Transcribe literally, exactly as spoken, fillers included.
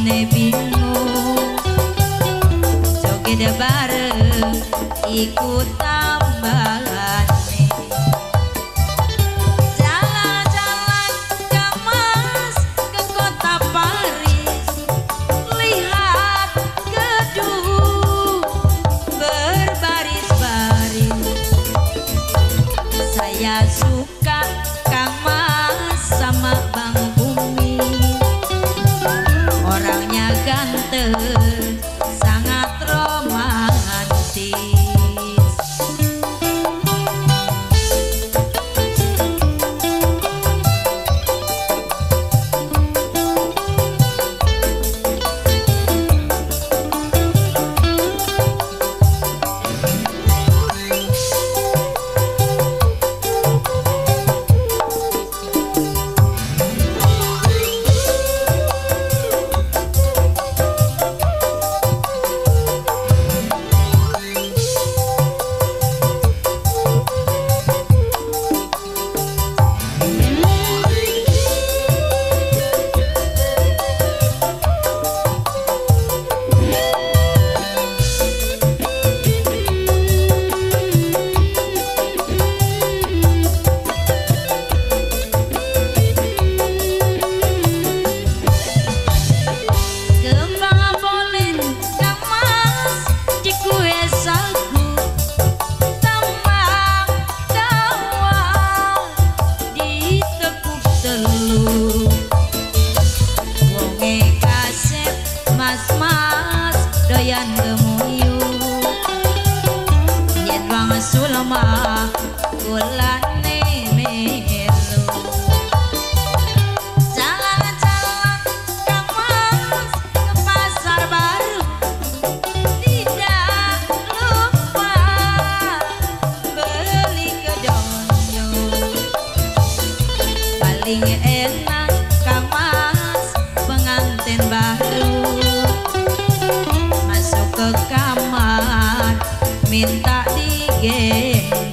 atine bingung joget bareng ikut tambahane jalan-jalan ke Mas ke kota Paris lihat gedung berbaris-baris saya suka Kang Mas sama Bang Bumi orangnya ganteng sangat romantis. Mas-mas doyan gemuyu yen wang sulma kulane melu jalan-jalan Kang Mas ke pasar baru tidak lupa beli kedonyo paling enak Kang Mas pengantin baru ke kamar minta digendong